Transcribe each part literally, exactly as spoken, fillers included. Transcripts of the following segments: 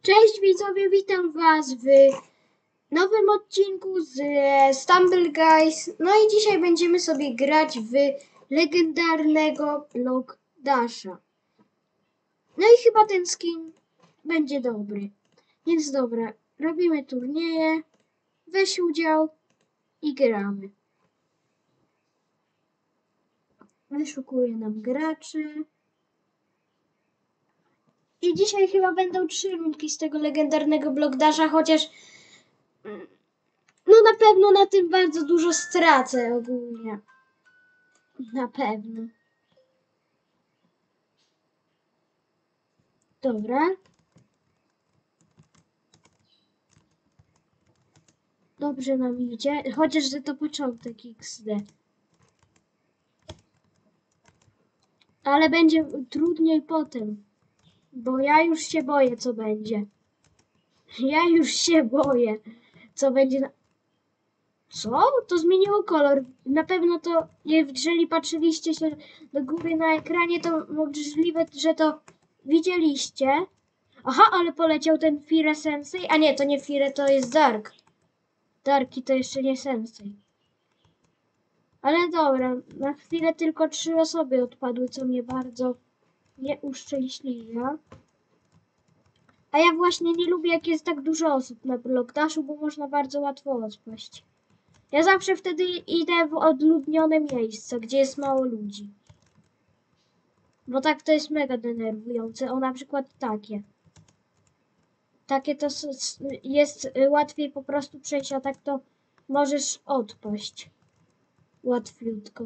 Cześć widzowie, witam was w nowym odcinku z Stumble Guys. No i dzisiaj będziemy sobie grać w legendarnego Block Dasha. No i chyba ten skin będzie dobry. Więc dobra, robimy turnieje, weź udział i gramy. Wyszukuję nam graczy. I dzisiaj chyba będą trzy rundki z tego legendarnego Block Dasha, chociaż no na pewno na tym bardzo dużo stracę ogólnie. Na pewno. Dobra. Dobrze nam idzie, chociaż że to początek iks de. Ale będzie trudniej potem. Bo ja już się boję, co będzie. Ja już się boję, co będzie na... Co? To zmieniło kolor. Na pewno to, jeżeli patrzyliście się do góry na ekranie, to możliwe, że to widzieliście. Aha, ale poleciał ten Fire Sensei. A nie, to nie Fire, to jest Dark. Darki to jeszcze nie Sensei. Ale dobra, na chwilę tylko trzy osoby odpadły, co mnie bardzo nie uszczęśliwia. A ja właśnie nie lubię, jak jest tak dużo osób na Block Dashu, bo można bardzo łatwo odpaść. Ja zawsze wtedy idę w odludnione miejsca, gdzie jest mało ludzi. Bo tak to jest mega denerwujące. O, na przykład takie. Takie to jest łatwiej po prostu przejść, a tak to możesz odpaść. Łatwiutko.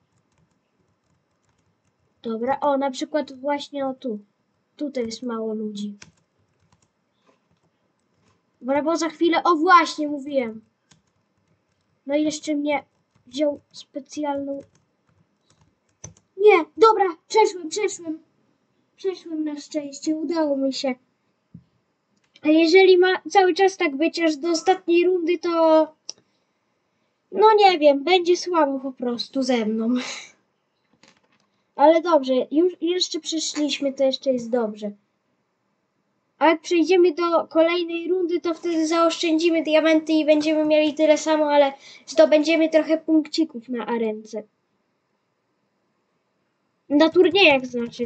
Dobra, o, na przykład właśnie o tu. Tutaj jest mało ludzi. Dobra, bo za chwilę, o właśnie, mówiłem. No i jeszcze mnie wziął specjalną... Nie, dobra, przeszłem, przeszłem. Przeszłem na szczęście, udało mi się. A jeżeli ma cały czas tak być aż do ostatniej rundy, to... No nie wiem, będzie słabo po prostu ze mną. Ale dobrze, już jeszcze przyszliśmy, to jeszcze jest dobrze. A jak przejdziemy do kolejnej rundy, to wtedy zaoszczędzimy diamenty i będziemy mieli tyle samo, ale zdobędziemy trochę punkcików na arence. Na turniejach znaczy.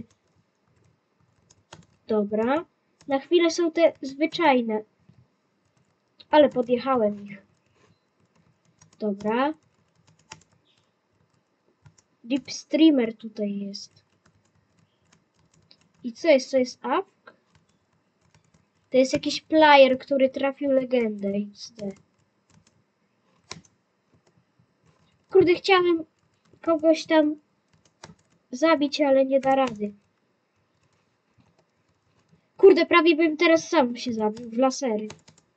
Dobra. Na chwilę są te zwyczajne. Ale podjechałem ich. Dobra. Deep Streamer tutaj jest. I co jest? Co jest up? To jest jakiś player, który trafił legendę iks de. Kurde, chciałem kogoś tam zabić, ale nie da rady. Kurde, prawie bym teraz sam się zabił w lasery.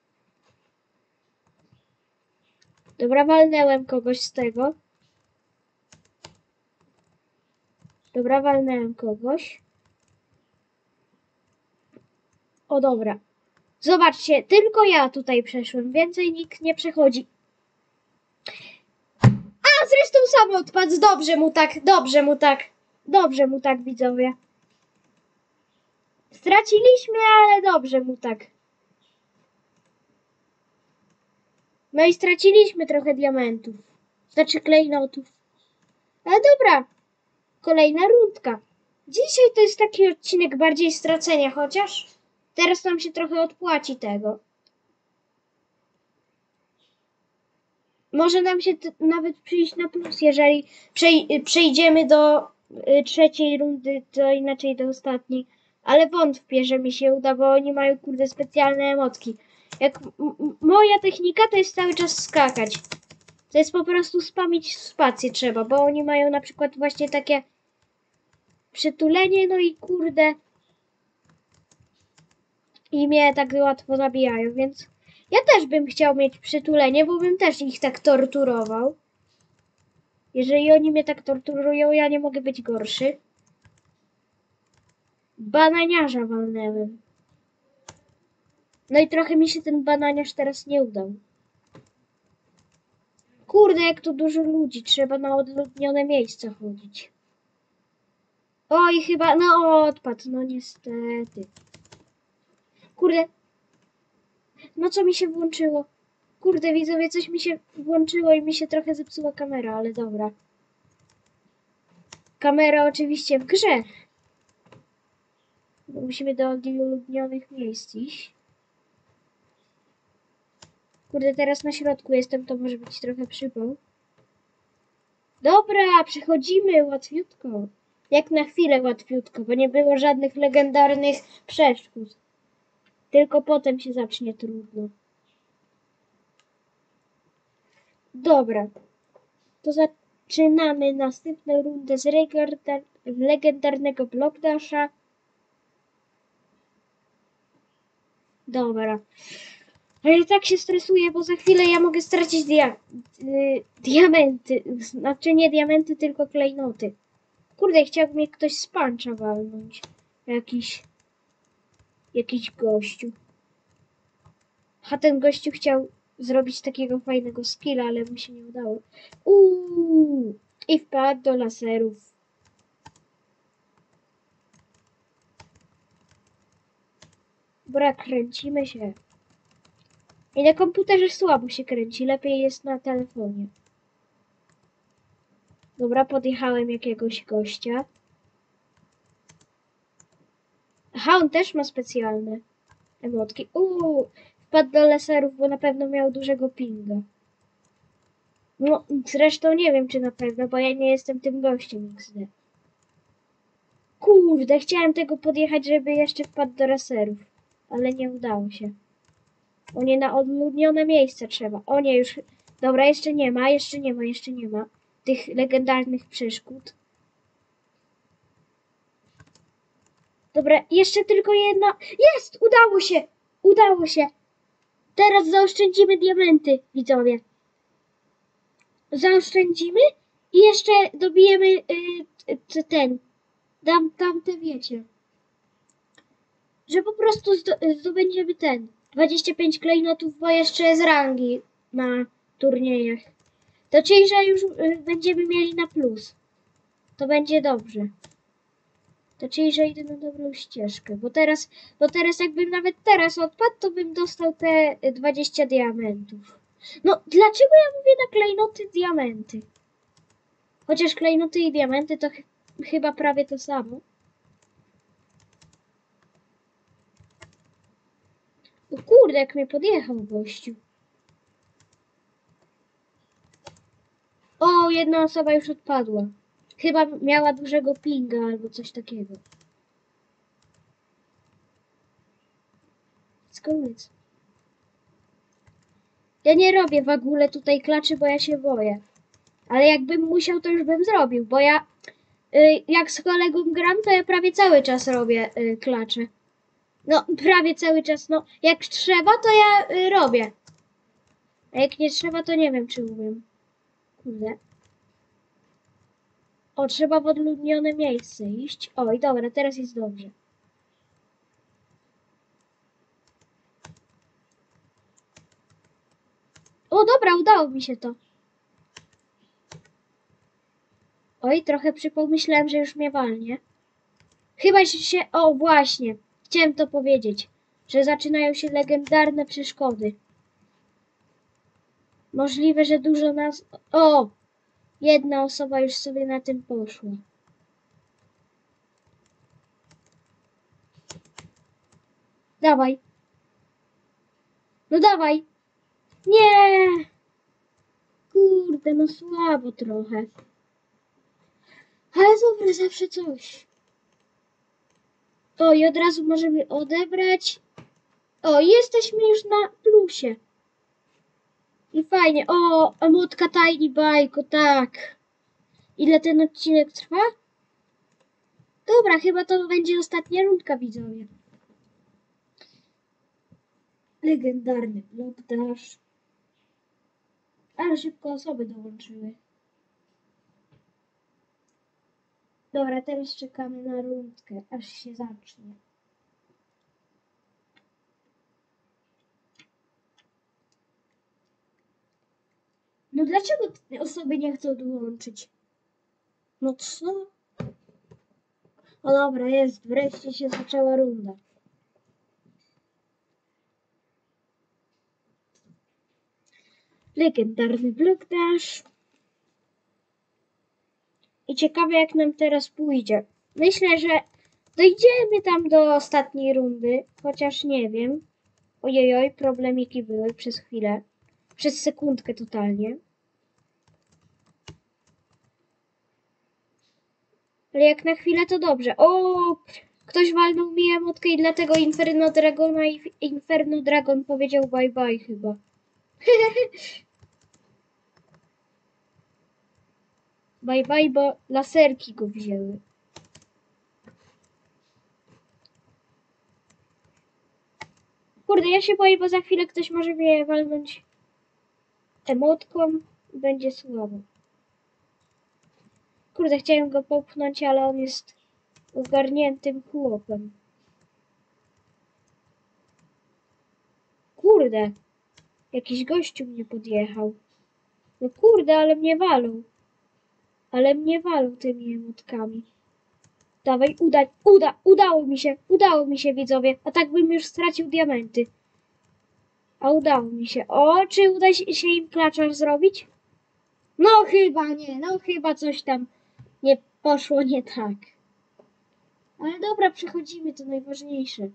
Dobra, walnęłem kogoś z tego. Dobra, walnęłem kogoś. O, dobra. Zobaczcie, tylko ja tutaj przeszłem. Więcej nikt nie przechodzi. A, zresztą sam odpadł. Dobrze mu tak, dobrze mu tak. Dobrze mu tak, widzowie. Straciliśmy, ale dobrze mu tak. No i straciliśmy trochę diamentów. Znaczy klejnotów. Ale dobra. Kolejna rundka. Dzisiaj to jest taki odcinek bardziej stracenia, chociaż teraz nam się trochę odpłaci tego. Może nam się nawet przyjść na plus, jeżeli przej przejdziemy do y, trzeciej rundy, to inaczej do ostatniej. Ale wątpię, że mi się uda, bo oni mają kurde specjalne emotki. Jak moja technika to jest cały czas skakać. To jest po prostu spamić spację trzeba, bo oni mają na przykład właśnie takie przytulenie, no i kurde i mnie tak łatwo zabijają, więc ja też bym chciał mieć przytulenie, bo bym też ich tak torturował. Jeżeli oni mnie tak torturują, ja nie mogę być gorszy. Bananiarza walnęłem. No i trochę mi się ten bananiarz teraz nie udał. Kurde, jak tu dużo ludzi, trzeba na odludnione miejsca chodzić. Oj, chyba, no odpadł, no niestety. Kurde, No co mi się włączyło? Kurde, widzowie, coś mi się włączyło i mi się trochę zepsuła kamera, ale dobra. Kamera oczywiście w grze. Bo musimy do odludnionych miejsc iść. Kurde, teraz na środku jestem, to może być trochę przypał. Dobra, przechodzimy łatwiutko. Jak na chwilę łatwiutko, bo nie było żadnych legendarnych przeszkód. Tylko potem się zacznie trudno. Dobra. To zaczynamy następną rundę z legendarnego Block Dasha. Dobra. Ale i tak się stresuję, bo za chwilę ja mogę stracić dia y diamenty. Znaczy nie diamenty, tylko klejnoty. Kurde, chciałby mnie ktoś z puncha walnąć. Jakiś... Jakiś gościu. A ten gościu chciał zrobić takiego fajnego skilla, ale mu się nie udało. Uuu! I wpadł do laserów. Dobra, kręcimy się. I na komputerze słabo się kręci, lepiej jest na telefonie. Dobra, podjechałem jakiegoś gościa. Aha, on też ma specjalne emotki. Uuu, wpadł do laserów, bo na pewno miał dużego pinga. No, zresztą nie wiem, czy na pewno, bo ja nie jestem tym gościem X D. Kurde, chciałem tego podjechać, żeby jeszcze wpadł do laserów, ale nie udało się. O nie, na odludnione miejsce trzeba. O nie, już... Dobra, jeszcze nie ma, jeszcze nie ma, jeszcze nie ma tych legendarnych przeszkód. Dobra, jeszcze tylko jedna. Jest! Udało się! Udało się! Teraz zaoszczędzimy diamenty, widzowie. Zaoszczędzimy i jeszcze dobijemy yy, ten. Dam tamte, wiecie. Że po prostu zdobędziemy ten. dwadzieścia pięć klejnotów, bo jeszcze z rangi na turniejach. To czyli, że już yy, będziemy mieli na plus. To będzie dobrze. To czyli, że idę na dobrą ścieżkę, bo teraz, bo teraz jakbym nawet teraz odpadł, to bym dostał te dwadzieścia diamentów. No, dlaczego ja mówię na klejnoty diamenty? Chociaż klejnoty i diamenty to ch chyba prawie to samo. O kurde, jak mnie podjechał gościu. O, jedna osoba już odpadła. Chyba miała dużego pinga albo coś takiego. Koniec. Ja nie robię w ogóle tutaj klaczy, bo ja się boję. Ale jakbym musiał, to już bym zrobił, bo ja y, jak z kolegą gram, to ja prawie cały czas robię y, klacze. No, prawie cały czas. No, jak trzeba, to ja y, robię. A jak nie trzeba, to nie wiem, czy umiem. Kurde. O, trzeba w odludnione miejsce iść. O, i dobra, teraz jest dobrze. O, dobra, udało mi się to. Oj, trochę przypomyślałem, że już mnie walnie. Chyba się... O, właśnie. Chciałem to powiedzieć. Że zaczynają się legendarne przeszkody. Możliwe, że dużo nas... O! Jedna osoba już sobie na tym poszła. Dawaj. No dawaj. Nie! Kurde, no słabo trochę. Ale dobra, zawsze coś. O, i od razu możemy odebrać. O, jesteśmy już na plusie. I fajnie. O, emotka Tiny Bajko, tak. Ile ten odcinek trwa? Dobra, chyba to będzie ostatnia rundka, widzowie. Legendarny Block Dash. Ale szybko osoby dołączyły. Dobra, teraz czekamy na rundkę, aż się zacznie. No dlaczego te osoby nie chcą dołączyć? No co? O dobra, jest. Wreszcie się zaczęła runda. Legendarny blok dash. I ciekawe jak nam teraz pójdzie. Myślę, że dojdziemy tam do ostatniej rundy, chociaż nie wiem. Ojojoj, problemiki były przez chwilę. Przez sekundkę totalnie. Ale jak na chwilę to dobrze. O, ktoś walnął mi emotkę i dlatego Inferno Dragona i Inferno Dragon powiedział bye bye chyba. Bye bye, bo laserki go wzięły. Kurde, ja się boję, bo za chwilę ktoś może mnie walnąć emotką i będzie słabo. Kurde, chciałem go popchnąć, ale on jest ogarniętym chłopem. Kurde, jakiś gościu mnie podjechał. No kurde, ale mnie walą. Ale mnie walą tymi emotkami. Dawaj, uda, uda, udało mi się, udało mi się, widzowie. A tak bym już stracił diamenty. A udało mi się. O, czy uda się im klacza zrobić? No chyba nie, no chyba coś tam nie poszło nie tak. Ale dobra, przechodzimy, to najważniejsze.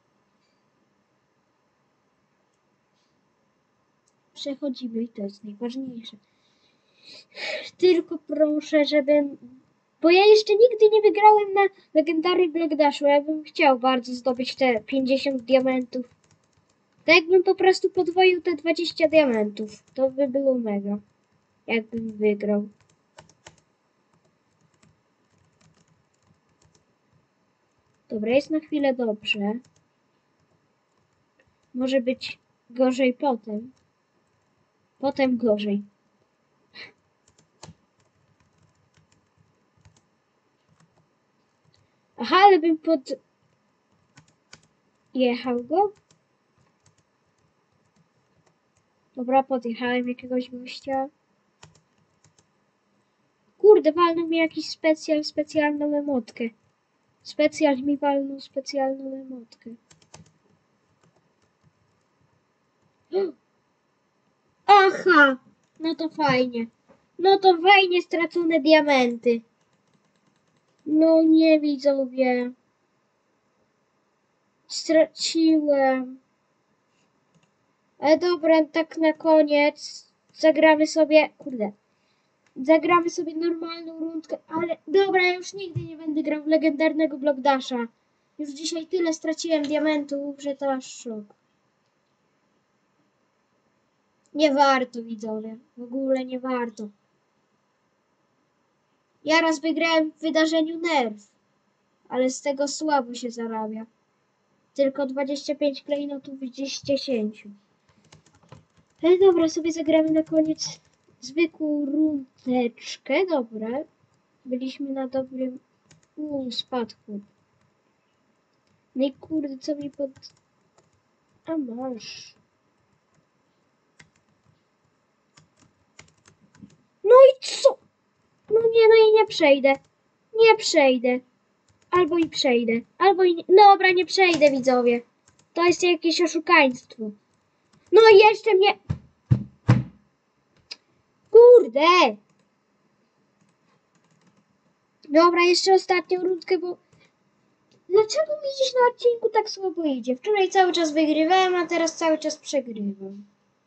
Przechodzimy i to jest najważniejsze. Tylko proszę, żebym... Bo ja jeszcze nigdy nie wygrałem na Legendary Block Dashu. Ja bym chciał bardzo zdobyć te pięćdziesiąt diamentów. Tak jakbym po prostu podwoił te dwadzieścia diamentów. To by było mega. Jakbym wygrał. Dobra, jest na chwilę dobrze. Może być gorzej potem. Potem gorzej. Aha, ale bym podjechał go. Dobra, podjechałem jakiegoś gościa. Kurde, walnął mi jakiś specjal, specjalną emotkę. Specjal mi walnął specjalną emotkę. Aha! No to fajnie. No to fajnie stracone diamenty. No nie, widzowie. Straciłem. Ale dobra, tak na koniec zagramy sobie... Kurde. Zagramy sobie normalną rundkę, ale dobra, ja już nigdy nie będę grał w legendarnego Block Dasha. Już dzisiaj tyle straciłem diamentów, że to aż szok. Nie warto, widzowie. W ogóle nie warto. Ja raz wygrałem w wydarzeniu nerw, ale z tego słabo się zarabia. Tylko dwadzieścia pięć klejnotów z dziesięciu. Ale dobra, sobie zagramy na koniec zwykłą rundeczkę. Dobra. Byliśmy na dobrym Uuu, spadku. No i kurde, co mi pod... A masz. No i co? No nie, no i nie przejdę. Nie przejdę. Albo i przejdę. Albo i nie... Dobra, nie przejdę, widzowie. To jest jakieś oszukaństwo. No i jeszcze mnie... Kurde! Dobra, jeszcze ostatnią rundkę, bo... Dlaczego mi dziś na odcinku tak słabo idzie? Wczoraj cały czas wygrywałem, a teraz cały czas przegrywam.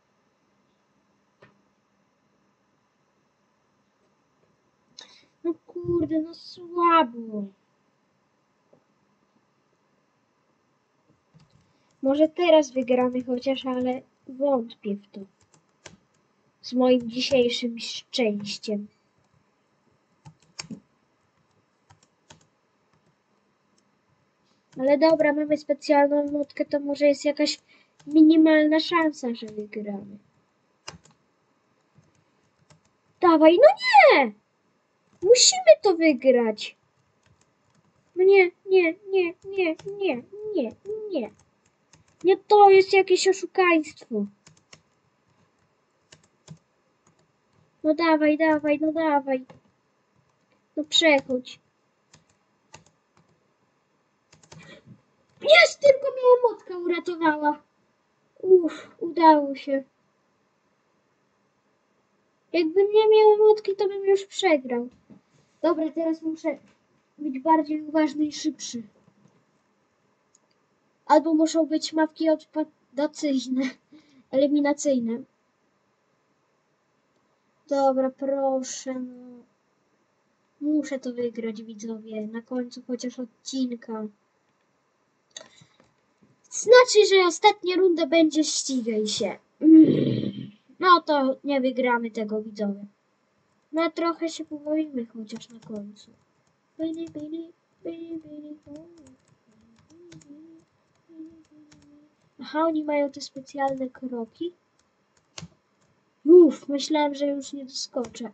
No kurde, no słabo. Może teraz wygramy chociaż, ale wątpię w to. Z moim dzisiejszym szczęściem. Ale dobra, mamy specjalną nutkę, to może jest jakaś minimalna szansa, że wygramy. Dawaj, no nie! Musimy to wygrać. No nie, nie, nie, nie, nie, nie, nie. Nie, to jest jakieś oszukaństwo. No dawaj, dawaj, no dawaj. No przechodź. Jest, tylko mnie emotka. Matka uratowała. Uff, udało się. Jakbym nie miał emotki, to bym już przegrał. Dobra, teraz muszę być bardziej uważny i szybszy. Albo muszą być mapki odpadacyjne, eliminacyjne. Dobra, proszę. No. Muszę to wygrać, widzowie. Na końcu chociaż odcinka. Znaczy, że ostatnia runda będzie ścigaj się. No to nie wygramy tego, widzowie. No trochę się pobawimy chociaż na końcu. Byli, byli, byli, byli. Aha, oni mają te specjalne kroki. Uff, myślałem, że już nie doskoczę.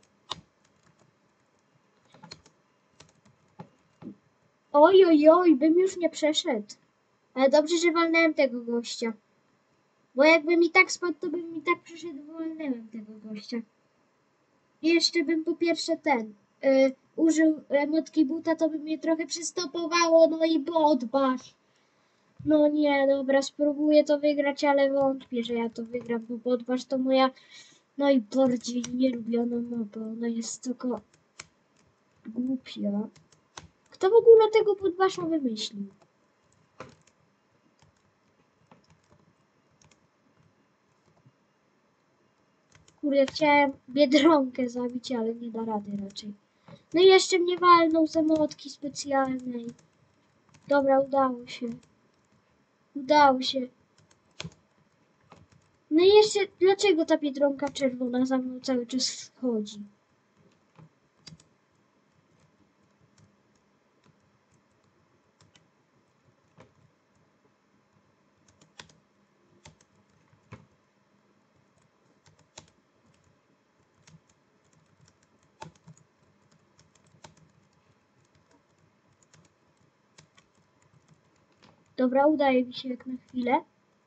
Oj, oj, oj, bym już nie przeszedł. Ale dobrze, że walnąłem tego gościa. Bo jakbym i tak spadł, to bym i tak przeszedł, bo walnąłem tego gościa. I jeszcze bym po pierwsze ten, yy, użył emotki buta, to by mnie trochę przystopowało, no i podbasz. No nie, dobra, spróbuję to wygrać, ale wątpię, że ja to wygram, bo podbasz to moja najbardziej nielubiona mapa. Ona jest tylko głupia. Kto w ogóle tego podbasza wymyślił? Kurde, chciałem Biedronkę zabić, ale nie da rady raczej. No i jeszcze mnie walnął z emotki specjalnej. Dobra, udało się. Udało się. No i jeszcze, dlaczego ta Biedronka czerwona za mną cały czas chodzi? Dobra, udaje mi się jak na chwilę.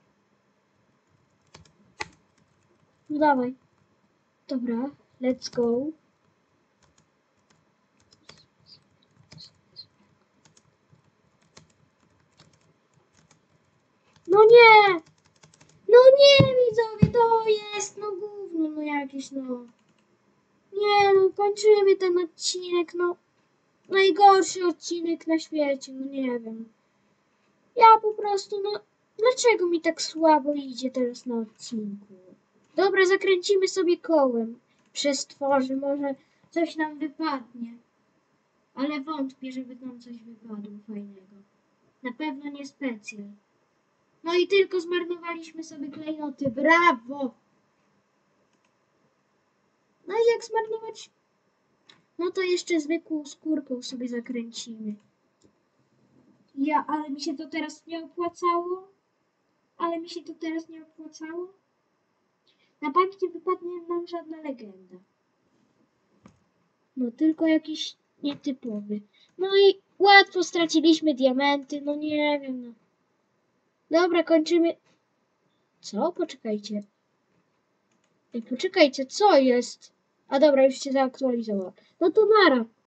No dawaj. Dobra, let's go. No nie! No nie, widzowie, to jest, no gówno, no jakieś, no. Nie, no kończymy ten odcinek, no. Najgorszy odcinek na świecie, no nie wiem. Ja po prostu, no, dlaczego mi tak słabo idzie teraz na odcinku? Dobra, zakręcimy sobie kołem przez tworzy, może coś nam wypadnie. Ale wątpię, żeby nam coś wypadło fajnego. Na pewno nie specjal. No i tylko zmarnowaliśmy sobie klejnoty. Brawo! No i jak zmarnować? No to jeszcze zwykłą skórką sobie zakręcimy. Ja, ale mi się to teraz nie opłacało. Ale mi się to teraz nie opłacało. Na bank nie wypadnie nam żadna legenda. No tylko jakiś nietypowy. No i łatwo straciliśmy diamenty, no nie wiem, no. Dobra, kończymy. Co? Poczekajcie. Ej, poczekajcie, co jest? A dobra, już się zaaktualizowało. No to nara.